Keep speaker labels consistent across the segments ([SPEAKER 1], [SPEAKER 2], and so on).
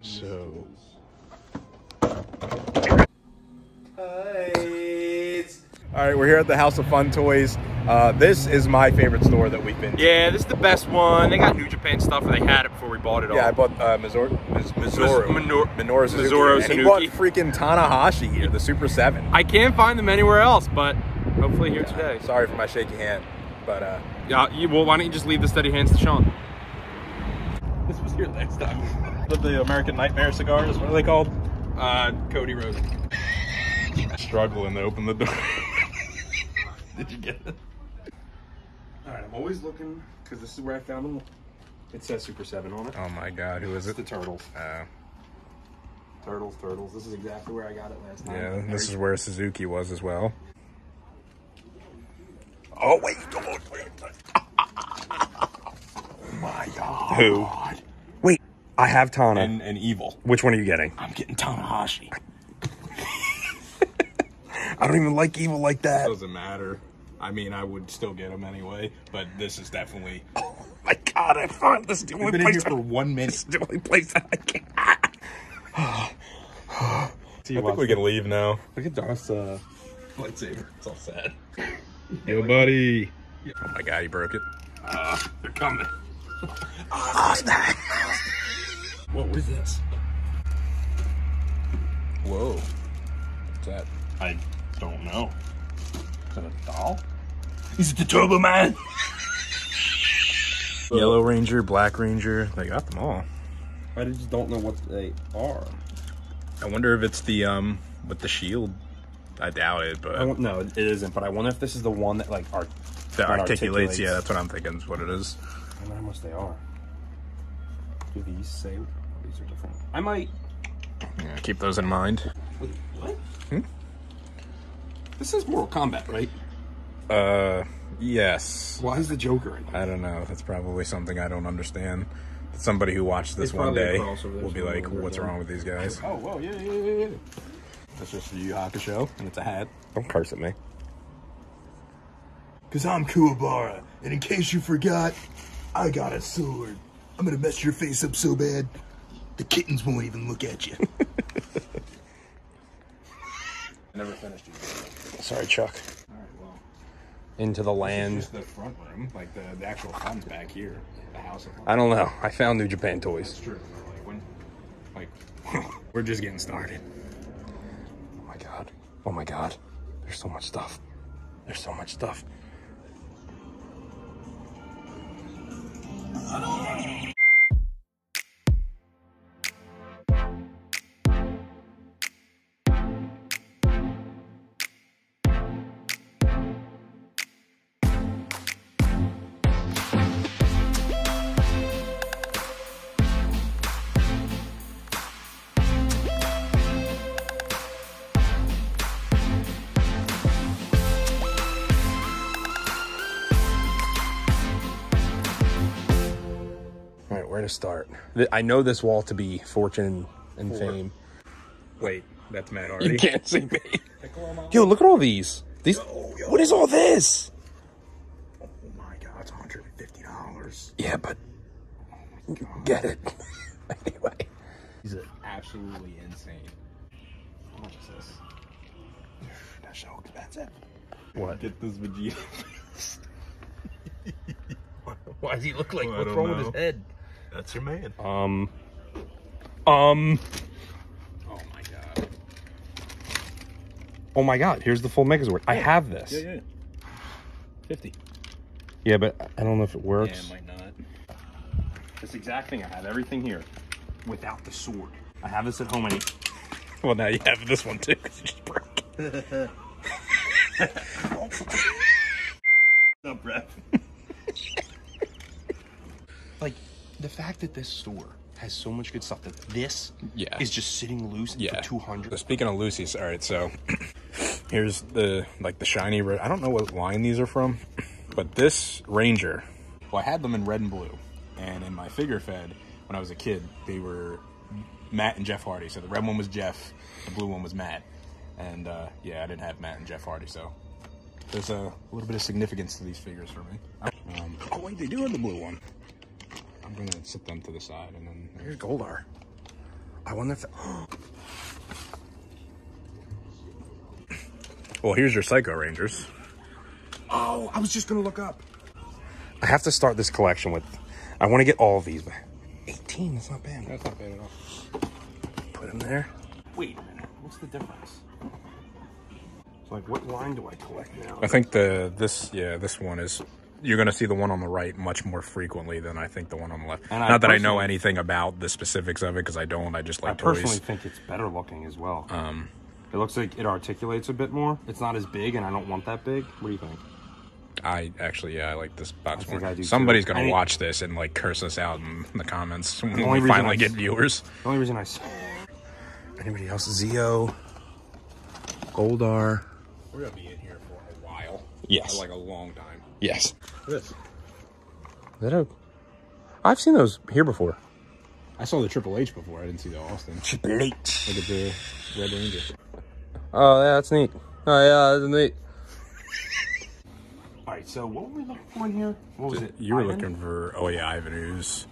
[SPEAKER 1] So. All right, we're here at the House of Fun Toys. This is my favorite store that we've been to.
[SPEAKER 2] Yeah, this is the best one. They got New Japan stuff, or they had it before we bought it all.
[SPEAKER 1] Yeah, I bought Minoru Suzuki. And he
[SPEAKER 2] Suzuki.
[SPEAKER 1] bought freaking Tanahashi here, the Super 7.
[SPEAKER 2] I can't find them anywhere else, but hopefully here today.
[SPEAKER 1] Sorry for my shaky hand, but
[SPEAKER 2] Yeah, well, why don't you just leave the steady hands to Sean? This was here last time.
[SPEAKER 3] The American Nightmare cigars, what are they called?
[SPEAKER 2] Cody Rhodes.
[SPEAKER 3] Struggling to open the door. Did you get it?
[SPEAKER 2] Alright, I'm always looking, because this is where I found them. It says Super 7 on it.
[SPEAKER 1] oh my god, who is it?
[SPEAKER 2] The Turtles. Turtles. This is exactly where I got it last time.
[SPEAKER 1] Yeah, this is where Suzuki was as well. Oh, wait. Oh my god.
[SPEAKER 2] Who?
[SPEAKER 1] Wait, I have Tana.
[SPEAKER 3] And Evil.
[SPEAKER 1] Which one are you getting?
[SPEAKER 2] I'm getting Tanahashi.
[SPEAKER 1] I don't even like Evil like that.
[SPEAKER 3] Doesn't matter. I mean, I would still get them anyway, but this is definitely...
[SPEAKER 1] Oh my god, I found this. The only
[SPEAKER 3] We've been in
[SPEAKER 1] place
[SPEAKER 3] here for 1 minute.
[SPEAKER 1] This is the only place that I can.
[SPEAKER 3] I think we can leave now.
[SPEAKER 2] Look at Darth's
[SPEAKER 3] Lightsaber. It's all sad.
[SPEAKER 1] Yo, buddy. Oh my god, he broke it.
[SPEAKER 2] They're coming.
[SPEAKER 3] What is this?
[SPEAKER 1] Whoa. What's that?
[SPEAKER 3] I don't know. Is that a doll?
[SPEAKER 2] Is it the Turbo Man?
[SPEAKER 1] Yellow Ranger, Black Ranger. They got them all.
[SPEAKER 2] I just don't know what they are.
[SPEAKER 1] I wonder if it's the with the shield. I doubt it, but
[SPEAKER 2] No, it isn't. But I wonder if this is the one that
[SPEAKER 1] that articulates. Yeah, that's what I'm thinking is what it is.
[SPEAKER 2] I wonder how much they are. Do these say these are different? I might.
[SPEAKER 1] Yeah, keep those in mind.
[SPEAKER 2] Wait, what? This is Mortal Kombat, right?
[SPEAKER 1] Yes.
[SPEAKER 2] Why is the Joker in it?
[SPEAKER 1] I don't know. That's probably something I don't understand. Somebody who watched this
[SPEAKER 2] It's
[SPEAKER 1] one
[SPEAKER 2] probably a
[SPEAKER 1] day
[SPEAKER 2] crossover.
[SPEAKER 1] will be like, "What's wrong with these guys?"
[SPEAKER 2] Oh, whoa, yeah. That's just the Yu Yu Hakusho, and it's a hat.
[SPEAKER 1] Don't curse at me.
[SPEAKER 4] Cause I'm Kuwabara, and in case you forgot, I got a sword. I'm gonna mess your face up so bad, the kittens won't even look at you.
[SPEAKER 3] I never finished it.
[SPEAKER 1] Sorry, Chuck.
[SPEAKER 3] Alright, well.
[SPEAKER 1] Into the land.
[SPEAKER 3] Just the front room. Like, the actual fun's back here. The House of Fun.
[SPEAKER 1] I don't know. I found New Japan toys.
[SPEAKER 3] It's true. Like, when... Like...
[SPEAKER 1] We're just getting started. Oh my god. Oh my god. There's so much stuff. There's so much stuff. Where to start? I know this wall to be Fortune and Fame.
[SPEAKER 3] Wait, that's Matt Hardy.
[SPEAKER 1] You can't see me. Yo, look at all these. These. What is all this?
[SPEAKER 3] Oh my god, it's $150.
[SPEAKER 1] Yeah, but get it. Anyway.
[SPEAKER 3] These are absolutely insane. How much is this?
[SPEAKER 4] That's so expensive.
[SPEAKER 1] What?
[SPEAKER 3] Get this Vegeta.
[SPEAKER 2] Why does he look like?
[SPEAKER 3] Well, I
[SPEAKER 2] What's
[SPEAKER 3] don't
[SPEAKER 2] wrong
[SPEAKER 3] know.
[SPEAKER 2] with his head?
[SPEAKER 3] That's your man.
[SPEAKER 1] Oh
[SPEAKER 3] Oh my god.
[SPEAKER 1] Oh my god, here's the full Megazord. I have this.
[SPEAKER 3] Yeah. 50.
[SPEAKER 1] Yeah, but I don't know if it
[SPEAKER 3] Yeah,
[SPEAKER 1] works.
[SPEAKER 3] it might not.
[SPEAKER 2] This exact thing. I have everything here, without the sword. I have this at home.
[SPEAKER 1] Well, now you have this one too, because you just broke it.
[SPEAKER 2] No, Brett. Like, the fact that this store has so much good stuff that this is just sitting loose for 200.
[SPEAKER 1] So speaking of Lucy's, all right, so here's the shiny red. I don't know what line these are from, but this Ranger,
[SPEAKER 3] Well, I had them in red and blue, and in my figure fed when I was a kid, they were Matt and Jeff Hardy. So the red one was Jeff, the blue one was Matt, and yeah, I didn't have Matt and Jeff Hardy, so there's a little bit of significance to these figures for me. Oh wait, they do have the blue one. I'm gonna set them to the side, and then
[SPEAKER 1] here's Goldar.
[SPEAKER 2] I wonder if...
[SPEAKER 1] Well, here's your Psycho Rangers.
[SPEAKER 2] Oh, I was just going to look up. I have to start this collection with... I want to get all of these, but 18, that's not bad.
[SPEAKER 1] That's not bad at all.
[SPEAKER 2] Put them there. Wait a minute. What's the difference? So, like, what line do I collect now?
[SPEAKER 1] I think this one is... You're going to see the one on the right much more frequently than I think the one on the left. Not that I know anything about the specifics of it, because I don't. I just like toys.
[SPEAKER 2] I personally think it's better looking as well. It looks like it articulates a bit more. It's not as big, and I don't want that big. What do you think?
[SPEAKER 1] I like this box more.
[SPEAKER 2] I do
[SPEAKER 1] Somebody's going to watch this and like curse us out in the comments when we finally get viewers.
[SPEAKER 2] The only reason I... Anybody else? Zeo. Goldar.
[SPEAKER 1] We're going to be in here for a while.
[SPEAKER 2] Yes.
[SPEAKER 1] For like a long time.
[SPEAKER 2] Yes.
[SPEAKER 1] This.
[SPEAKER 2] Is that a... I've seen those here before.
[SPEAKER 1] I saw the Triple H before. I didn't see the Austin.
[SPEAKER 2] Triple H.
[SPEAKER 1] Look at the Red Ranger.
[SPEAKER 2] Oh, yeah, that's neat. Oh, yeah, that's neat. All right, so what were we looking for in here? What was it?
[SPEAKER 1] You were looking for... Oh, yeah, Ivan Ooze.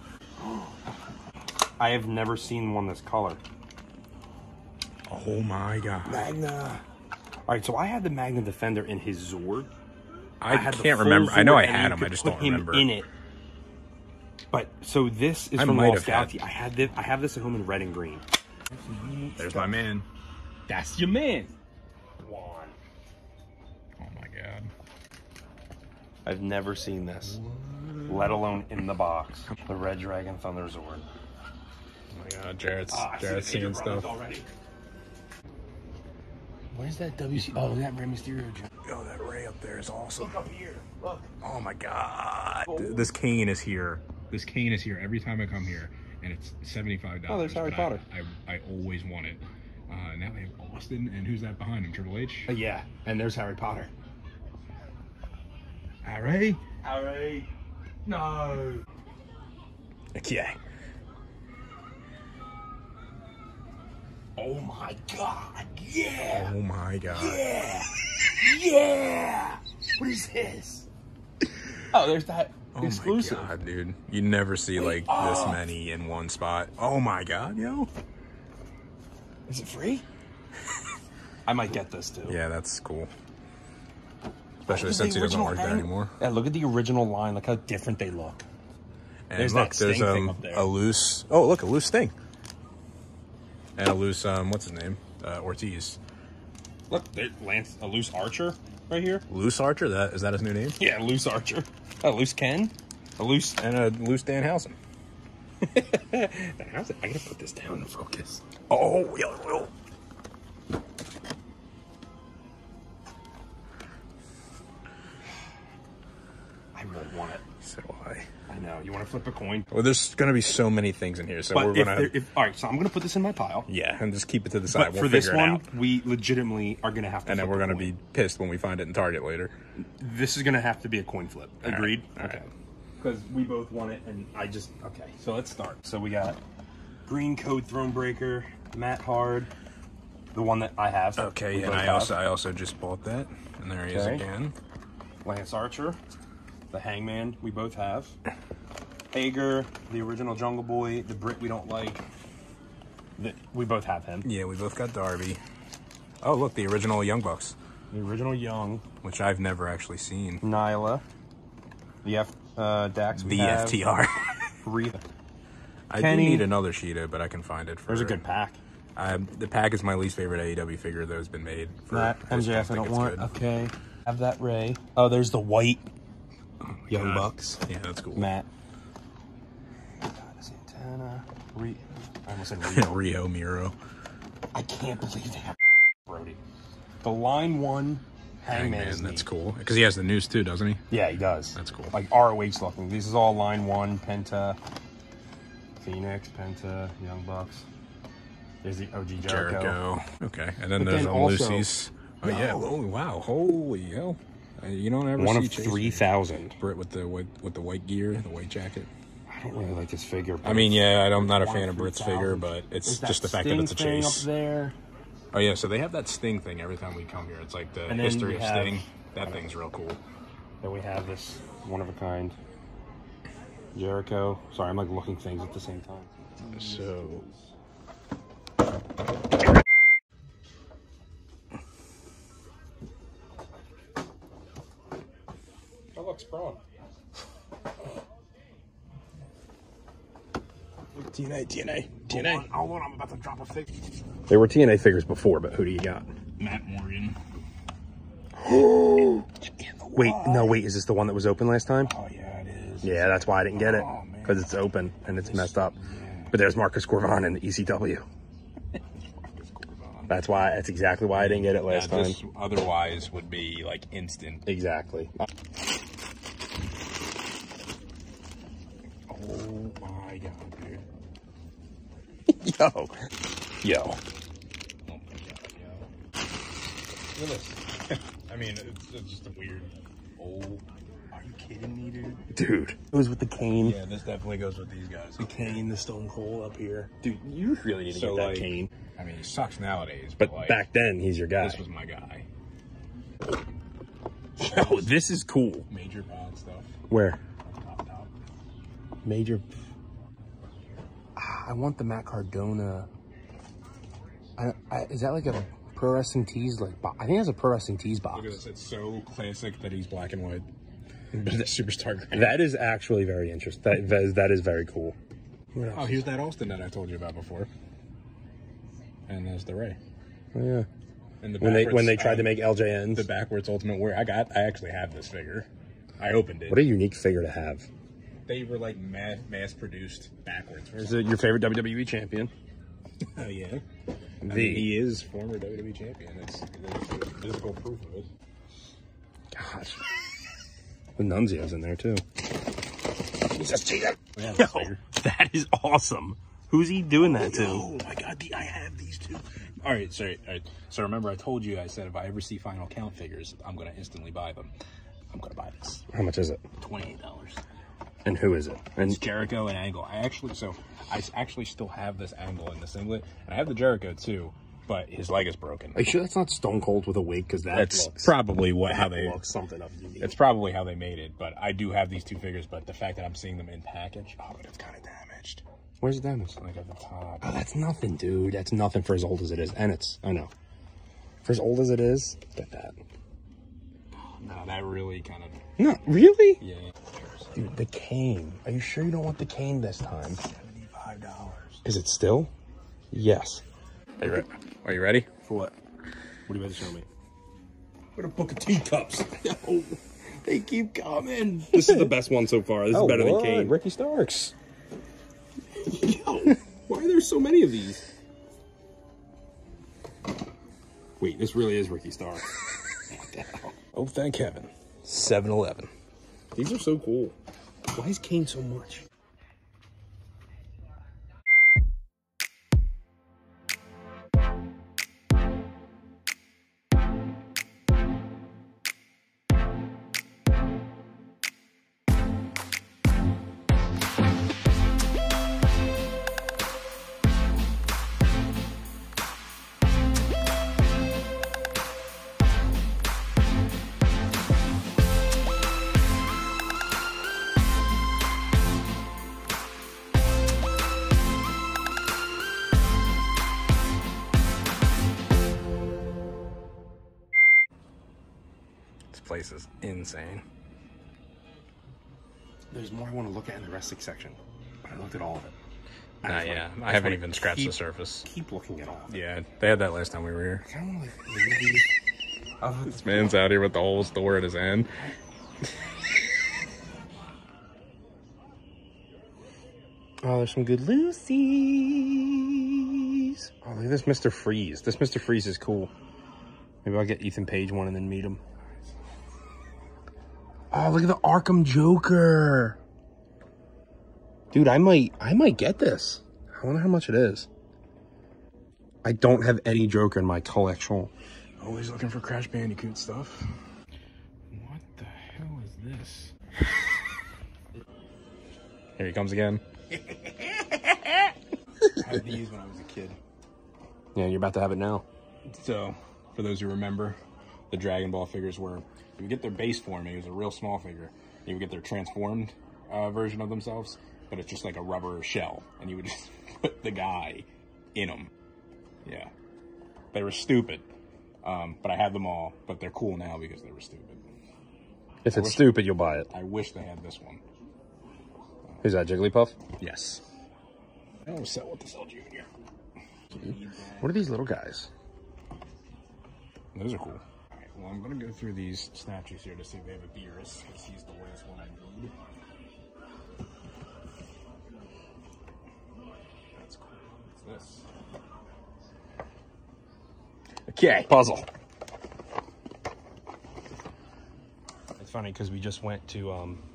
[SPEAKER 2] I have never seen one this color.
[SPEAKER 1] Oh, my God.
[SPEAKER 2] Magna. All right, so I had the Magna Defender in his Zord.
[SPEAKER 1] I can't remember. I know I had him. I just don't remember.
[SPEAKER 2] In it. But so this is from Lost Galaxy. I have this at home in red and green.
[SPEAKER 1] There's my man.
[SPEAKER 2] That's your man. Juan.
[SPEAKER 1] Oh my God.
[SPEAKER 2] I've never seen this, let alone in the box. The Red Dragon Thunder Zord.
[SPEAKER 1] Oh my God, Jarrett's seeing stuff.
[SPEAKER 2] Where's that WC? Oh, that Rey Mysterio.
[SPEAKER 1] Oh, that Rey up there is awesome.
[SPEAKER 2] Look up here. Look.
[SPEAKER 1] Oh my God. This cane is here. This cane is here every time I come here, and it's $75.
[SPEAKER 2] Oh, there's Harry Potter.
[SPEAKER 1] I always want it. Now they have Austin, and who's that behind him? Triple H?
[SPEAKER 2] Yeah, and there's Harry Potter.
[SPEAKER 1] Harry?
[SPEAKER 2] Harry. No.
[SPEAKER 1] Okay.
[SPEAKER 2] Oh my God. Yeah.
[SPEAKER 1] Oh my God.
[SPEAKER 2] Yeah. Yeah. What is this? Oh, there's that exclusive.
[SPEAKER 1] Oh my God, dude. You never see like this many in one spot. Oh my God, yo.
[SPEAKER 2] Is it free? I might get this too.
[SPEAKER 1] Yeah, that's cool. Especially since he doesn't work there anymore.
[SPEAKER 2] Yeah, look at the original line. Look how different they look.
[SPEAKER 1] And
[SPEAKER 2] there's
[SPEAKER 1] look,
[SPEAKER 2] that Sting thing up there.
[SPEAKER 1] A loose... Oh, look, a loose Sting. And a loose, what's his name? Ortiz.
[SPEAKER 2] Look, a loose Archer right here.
[SPEAKER 1] Loose Archer? Is that his new name?
[SPEAKER 2] Yeah, loose Archer. A loose Ken. A loose...
[SPEAKER 1] And a loose Danhausen.
[SPEAKER 2] I gotta put this down and focus.
[SPEAKER 1] Oh, yo.
[SPEAKER 2] I won't want it.
[SPEAKER 1] So do I.
[SPEAKER 2] I know. You want to flip a coin?
[SPEAKER 1] Well, there's going to be so many things in here, so we're going to...
[SPEAKER 2] All right, so I'm going to put this in my pile.
[SPEAKER 1] Yeah, and just keep it to the side.
[SPEAKER 2] But for this one, we legitimately are going to have to.
[SPEAKER 1] And then we're going to be pissed when we find it in Target later.
[SPEAKER 2] This is going to have to be a coin flip. Agreed?
[SPEAKER 1] All right.
[SPEAKER 2] Okay. Because we both want it, and I just... Okay, so let's start. So we got Green Code Thronebreaker, Matt Hard, the one that I have.
[SPEAKER 1] Okay, and I also just bought that. And there he is again.
[SPEAKER 2] Lance Archer, the Hangman, we both have. Hager, the original Jungle Boy, the Brit we don't like. We both have him.
[SPEAKER 1] Yeah, we both got Darby. Oh, look, the original Young Bucks.
[SPEAKER 2] The original Young.
[SPEAKER 1] Which I've never actually seen.
[SPEAKER 2] Nyla. The Dax we
[SPEAKER 1] the
[SPEAKER 2] have.
[SPEAKER 1] FTR.
[SPEAKER 2] Rita.
[SPEAKER 1] I do need another Sheeta, but I can find it.
[SPEAKER 2] There's a good pack.
[SPEAKER 1] The pack is my least favorite AEW figure that has been made.
[SPEAKER 2] That MJF I don't want. Good. Okay. Have that Ray. Oh, there's the white Young Bucks.
[SPEAKER 1] Yeah, that's cool.
[SPEAKER 2] Matt. Santana. I almost said Rio.
[SPEAKER 1] Rio Miro.
[SPEAKER 2] I can't believe they have Brody. The Line 1 Hangman.
[SPEAKER 1] That's cool. Because he has the news too, doesn't he?
[SPEAKER 2] Yeah, he does.
[SPEAKER 1] That's cool.
[SPEAKER 2] Like ROH looking. This is all Line 1, Penta, Phoenix, Penta, Young Bucks. There's the OG Jericho.
[SPEAKER 1] Okay. And then there's the Lucy's. Oh, yeah. Oh, wow. Holy hell. You don't ever see
[SPEAKER 2] one of 3,000.
[SPEAKER 1] Brit with the white gear, the white jacket.
[SPEAKER 2] I don't really like this figure.
[SPEAKER 1] I mean, yeah, I'm not a fan of Brit's figure, but it's just the fact that it's a chase.
[SPEAKER 2] Up there.
[SPEAKER 1] Oh, yeah, so they have that Sting thing every time we come here. It's like the history of Sting. That thing's real cool.
[SPEAKER 2] Then we have this one-of-a-kind Jericho. Sorry, I'm like looking things at the same time.
[SPEAKER 1] So,
[SPEAKER 2] Braun.
[SPEAKER 3] TNA.
[SPEAKER 2] Hold on, I'm about to drop a figure.
[SPEAKER 5] There were TNA figures before, but who do you got?
[SPEAKER 3] Matt Morgan.
[SPEAKER 5] Wait, is this the one that was open last time?
[SPEAKER 3] Oh, yeah, it is.
[SPEAKER 5] Yeah, that's why I didn't get it.
[SPEAKER 3] Oh, man.
[SPEAKER 5] Because it's open and it's messed up. But there's Marcus Corvon in the ECW. That's exactly why I didn't get it last time.
[SPEAKER 3] This otherwise would be like instant.
[SPEAKER 5] Exactly.
[SPEAKER 3] Oh my god, dude.
[SPEAKER 5] Yo.
[SPEAKER 3] Oh my god, yo. Look at this. I mean, it's just a weird. Oh, are you kidding me, dude?
[SPEAKER 5] Dude. It was with the cane.
[SPEAKER 3] Yeah, this definitely goes with these guys.
[SPEAKER 5] The cane, the Stone Cold up here. Dude, you really need to
[SPEAKER 3] So,
[SPEAKER 5] get that
[SPEAKER 3] like,
[SPEAKER 5] cane.
[SPEAKER 3] I mean, he sucks nowadays,
[SPEAKER 5] But
[SPEAKER 3] like,
[SPEAKER 5] back then, he's your guy.
[SPEAKER 3] this was my guy.
[SPEAKER 5] Yo, this is cool.
[SPEAKER 3] Major pad stuff.
[SPEAKER 5] Where?
[SPEAKER 3] Top.
[SPEAKER 5] Major. I want the Matt Cardona. Is that like a Pro Wrestling Tees? I think that's a Pro Wrestling Tees box.
[SPEAKER 3] Look at this. It's so classic that he's black and white. But it's superstar green.
[SPEAKER 5] That is actually very interesting. That is very cool. What else?
[SPEAKER 3] Oh, here's that Austin that I told you about before. And there's the Ray.
[SPEAKER 5] Oh, yeah.
[SPEAKER 3] And the
[SPEAKER 5] When they tried to make LJNs.
[SPEAKER 3] the backwards Ultimate Warrior. I actually have this figure. I opened it.
[SPEAKER 5] What a unique figure to have.
[SPEAKER 3] They were like mass produced backwards.
[SPEAKER 5] Is it your favorite WWE champion?
[SPEAKER 3] Oh yeah. I mean, he is former WWE champion. There's physical proof of it.
[SPEAKER 5] Gosh. The Nunzio's in there too.
[SPEAKER 3] Jesus, cheater.
[SPEAKER 5] Yo, that is awesome. Who's he doing that to?
[SPEAKER 3] Oh my god, I have these two. All right. So remember, I told you, I said if I ever see Final Count figures, I'm gonna instantly buy them. I'm gonna buy this.
[SPEAKER 5] How much is it?
[SPEAKER 3] $28.
[SPEAKER 5] And who is it? And
[SPEAKER 3] It's Jericho and Angle. I actually still have this Angle in the singlet, and I have the Jericho too, but his leg is broken.
[SPEAKER 5] are you sure that's not Stone Cold with a wig? Because
[SPEAKER 3] That's
[SPEAKER 5] looks
[SPEAKER 3] probably how
[SPEAKER 5] that
[SPEAKER 3] they.
[SPEAKER 5] looks something of unique.
[SPEAKER 3] It's probably how they made it, but I do have these two figures. But the fact that I'm seeing them in package, oh, but it's kind of damaged.
[SPEAKER 5] Where's the damage?
[SPEAKER 3] Like at the top.
[SPEAKER 5] Oh, that's nothing, dude. That's nothing for as old as it is. And I know. For as old as it is, get that.
[SPEAKER 3] No, that really kind of.
[SPEAKER 5] No, really?
[SPEAKER 3] Yeah.
[SPEAKER 5] Dude, the cane. Are you sure you don't want the cane this time?
[SPEAKER 3] $75.
[SPEAKER 5] Is it still? Yes.
[SPEAKER 3] Are you ready?
[SPEAKER 5] For what? What are you about to show me?
[SPEAKER 3] What a book of teacups.
[SPEAKER 5] Yo, they keep coming. This is the best one so far. This is better than Kane.
[SPEAKER 3] Ricky Starks.
[SPEAKER 5] Yo, why are there so many of these? Wait, this really is Ricky Starks. What the hell?
[SPEAKER 3] Oh, thank heaven.
[SPEAKER 5] 7-Eleven. These are so cool. Why is Kane so much?
[SPEAKER 1] Place is insane.
[SPEAKER 5] There's more I want to look at in the wrestling section, but I looked at all of it.
[SPEAKER 1] Yeah, I haven't even scratched the surface.
[SPEAKER 5] Keep looking at all of it.
[SPEAKER 1] Yeah, they had that last time we were here.
[SPEAKER 5] I kind of want to like maybe.
[SPEAKER 1] This man's out here with the whole store at his hand.
[SPEAKER 5] Oh, there's some good Lucy's. Oh, look at this Mr. Freeze. This Mr. Freeze is cool. Maybe I'll get Ethan Page one and then meet him. Oh, look at the Arkham Joker. Dude, I might get this. I wonder how much it is. I don't have any Joker in my collection.
[SPEAKER 3] Always looking for Crash Bandicoot stuff. What the hell is this?
[SPEAKER 1] Here he comes again.
[SPEAKER 3] I had these when I was a kid.
[SPEAKER 5] Yeah, you're about to have it now.
[SPEAKER 3] So, for those who remember, the Dragon Ball figures were, you would get their base form, and it was a real small figure. You would get their transformed version of themselves, but it's just like a rubber shell, and you would just put the guy in them. Yeah. They were stupid, but I had them all, but they're cool now because they were stupid.
[SPEAKER 5] If it's stupid, you'll buy it.
[SPEAKER 3] I wish they had this one.
[SPEAKER 5] Who's that, Jigglypuff?
[SPEAKER 3] Yes. I don't sell what to sell Junior.
[SPEAKER 5] What are these little guys?
[SPEAKER 3] Those are cool. All right, well, I'm going to go through these statues here to see if they have a Beerus, because he's the last one I need. That's cool. What's this?
[SPEAKER 5] Okay. Puzzle.
[SPEAKER 2] It's funny because we just went to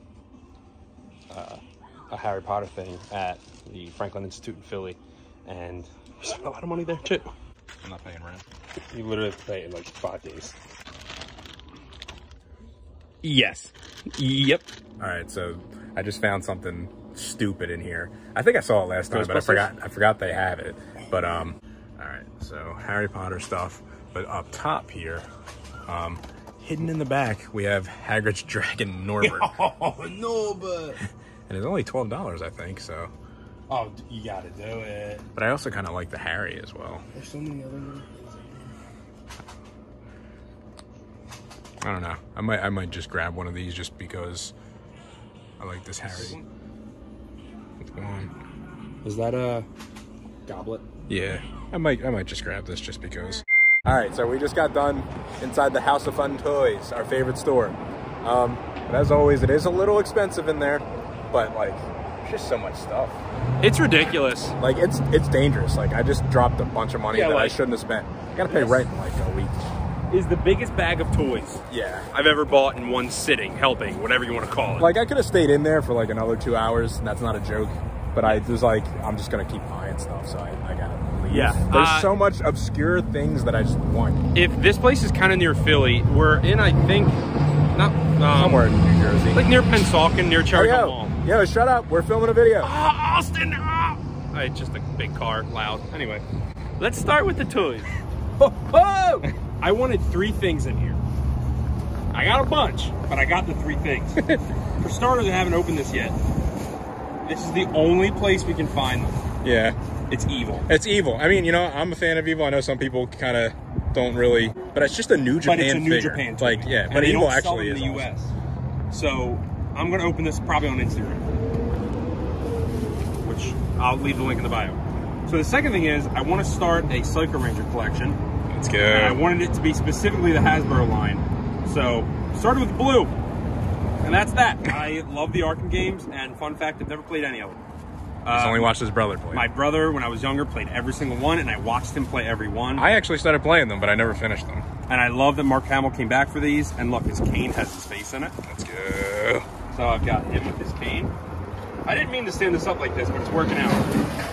[SPEAKER 2] a Harry Potter thing at the Franklin Institute in Philly, and we spent a lot of money there too.
[SPEAKER 3] I'm not paying rent.
[SPEAKER 2] You literally have to pay in like 5 days. Yes. Yep.
[SPEAKER 1] All right, so I just found something stupid in here. I think I saw it last time, but I forgot they have it. But all right, so Harry Potter stuff. But up top here, hidden in the back, we have Hagrid's dragon Norbert.
[SPEAKER 2] Oh, Norbert.
[SPEAKER 1] And it's only $12, I think. So.
[SPEAKER 2] Oh, you gotta do it.
[SPEAKER 1] But I also kind of like the Harry as well.
[SPEAKER 2] There's so many other little things.
[SPEAKER 1] I don't know. I might just grab one of these just because I like this Harry. What's going on?
[SPEAKER 2] Is that a goblet?
[SPEAKER 1] Yeah, I might just grab this just because. All right, so we just got done inside the House of Fun Toys, our favorite store. But as always, it is a little expensive in there, but like, there's just so much stuff.
[SPEAKER 2] It's ridiculous.
[SPEAKER 1] Like it's dangerous. Like I just dropped a bunch of money that I shouldn't have spent. I gotta pay rent in like a week.
[SPEAKER 2] Is the biggest bag of toys
[SPEAKER 1] Yeah.
[SPEAKER 2] I've ever bought in one sitting, helping, whatever you want to call it.
[SPEAKER 1] Like I could have stayed in there for like another 2 hours, and that's not a joke. But I was like, I'm just gonna keep buying stuff, so I gotta leave.
[SPEAKER 2] Yeah.
[SPEAKER 1] There's so much obscure things that I just want.
[SPEAKER 2] If this place is kind of near Philly, we're in, I think, not
[SPEAKER 1] Somewhere in New Jersey.
[SPEAKER 2] like near Pensauken, near Cherry Hill Mall.
[SPEAKER 1] Yo, shut up. We're filming a video.
[SPEAKER 2] Austin! It's just a big car, loud. Anyway, let's start with the toys. I wanted 3 things in here. I got a bunch, but I got the 3 things. For starters, I haven't opened this yet. This is the only place we can find them.
[SPEAKER 1] Yeah.
[SPEAKER 2] It's Evil.
[SPEAKER 1] It's Evil. I mean, you know, I'm a fan of Evil. I know some people kind of don't really, but it's just a New Japan
[SPEAKER 2] But it's a New
[SPEAKER 1] figure.
[SPEAKER 2] Japan toy.
[SPEAKER 1] Like, yeah,
[SPEAKER 2] And
[SPEAKER 1] but
[SPEAKER 2] they
[SPEAKER 1] Evil
[SPEAKER 2] don't sell
[SPEAKER 1] actually
[SPEAKER 2] them
[SPEAKER 1] is
[SPEAKER 2] in the
[SPEAKER 1] awesome.
[SPEAKER 2] US. So I'm gonna open this probably on Instagram, which I'll leave the link in the bio. So the second thing is I want to start a Psycho Ranger collection.
[SPEAKER 1] Let's go.
[SPEAKER 2] And I wanted it to be specifically the Hasbro line. So started with blue. And that's that. I love the Arkham games, and fun fact, I've never played any of them.
[SPEAKER 1] He's only watched his brother play.
[SPEAKER 2] My brother, when I was younger, played every single one, and I watched him play every one.
[SPEAKER 1] I actually started playing them, but I never finished them.
[SPEAKER 2] And I love that Mark Hamill came back for these. And look, his cane has his face in it.
[SPEAKER 1] Let's go.
[SPEAKER 2] So I've got him with his cane. I didn't mean to stand this up like this, but it's working out.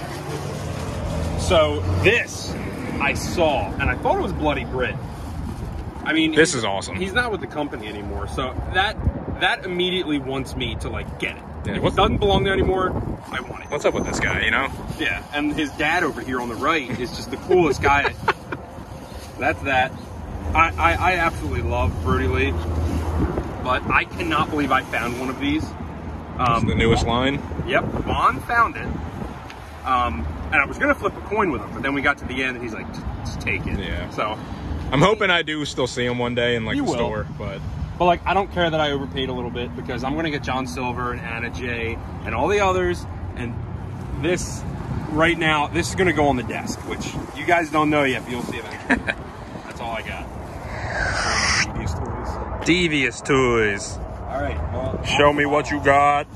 [SPEAKER 2] So this I saw, and I thought it was Bloody Brit. I mean,
[SPEAKER 1] This is awesome.
[SPEAKER 2] He's not with the company anymore, so that immediately wants me to like get it.
[SPEAKER 1] Yeah,
[SPEAKER 2] If it doesn't belong there anymore, I want it.
[SPEAKER 1] What's up with this guy, you know?
[SPEAKER 2] Yeah, and his dad over here on the right is just the coolest guy. That's that. I absolutely love Brody Lee, but I cannot believe I found one of these.
[SPEAKER 1] This is the newest line.
[SPEAKER 2] Yep, Vaughn found it. And I was gonna flip a coin with him, but then we got to the end and he's like, just take it.
[SPEAKER 1] Yeah.
[SPEAKER 2] So
[SPEAKER 1] I'm hoping I do still see him one day in like
[SPEAKER 2] You
[SPEAKER 1] the
[SPEAKER 2] will.
[SPEAKER 1] store, but
[SPEAKER 2] like, I don't care that I overpaid a little bit because I'm gonna get John Silver and Anna Jay and all the others. And this, right now, this is gonna go on the desk, which you guys don't know yet, but you'll see eventually. That's all I got.
[SPEAKER 3] Devious toys.
[SPEAKER 2] Devious toys.
[SPEAKER 3] All right. Well,
[SPEAKER 2] Show me what you got.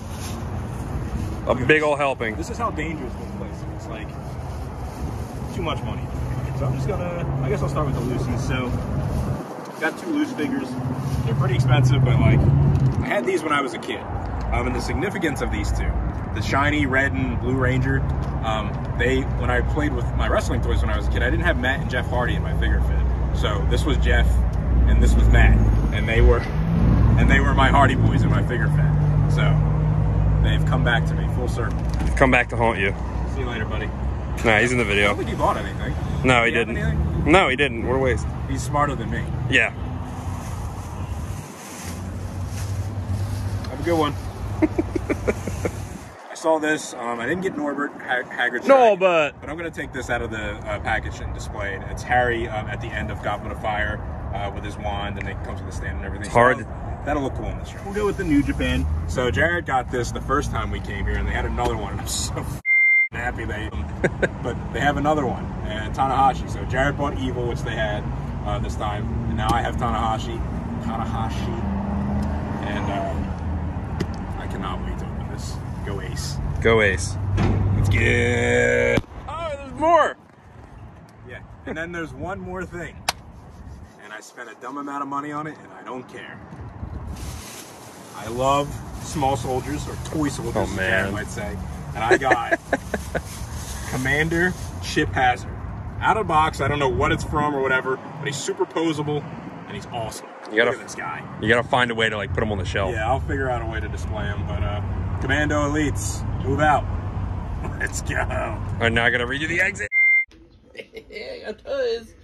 [SPEAKER 2] A big ol' helping.
[SPEAKER 3] This is how dangerous this place is. It's like too much money. So I'm just gonna. I guess I'll start with the loosies. So got 2 loose figures. They're pretty expensive, but like I had these when I was a kid. And the significance of these 2, the shiny red and blue Ranger. When I played with my wrestling toys when I was a kid, I didn't have Matt and Jeff Hardy in my figure fit. So this was Jeff, and this was Matt, and they were my Hardy boys in my figure fit. So they've come back to me full circle.
[SPEAKER 2] Come back to haunt you.
[SPEAKER 3] See you later, buddy.
[SPEAKER 2] Nah, he's in the
[SPEAKER 3] I
[SPEAKER 2] video.
[SPEAKER 3] don't think he bought anything.
[SPEAKER 2] No, he
[SPEAKER 3] Did he have
[SPEAKER 2] didn't.
[SPEAKER 3] anything?
[SPEAKER 2] No, he didn't. What a waste.
[SPEAKER 3] He's smarter than me.
[SPEAKER 2] Yeah.
[SPEAKER 3] Have a good one. I saw this. I didn't get Norbert Hagrid's
[SPEAKER 2] No,
[SPEAKER 3] dragon,
[SPEAKER 2] but
[SPEAKER 3] I'm going to take this out of the package and display it. It's Harry at the end of Goblet of Fire.
[SPEAKER 1] with his wand, and it comes with a stand and everything.
[SPEAKER 5] It's hard.
[SPEAKER 1] So that'll look cool in the show.
[SPEAKER 3] We'll go with the New Japan.
[SPEAKER 1] So Jared got this the first time we came here, and they had another one. I'm so happy they but they have another one, and Tanahashi. So Jared bought Evil, which they had this time, and now I have Tanahashi, and I cannot wait to open this. Go Ace.
[SPEAKER 5] Go Ace.
[SPEAKER 1] Let's get.
[SPEAKER 5] Oh, there's more.
[SPEAKER 1] Yeah, and then there's one more thing, and I spent a dumb amount of money on it, and I don't care. I love small soldiers, or toy soldiers, as Jared might say, and I got Commander Chip Hazard. Out of box, I don't know what it's from or whatever, but he's super posable, and he's awesome. Look at this guy.
[SPEAKER 5] You gotta find a way to like put him on the shelf.
[SPEAKER 1] Yeah, I'll figure out a way to display him, but Commando Elites, move out. Let's go.
[SPEAKER 5] All right, now I gotta read you the exit.
[SPEAKER 2] Yeah, I got toys.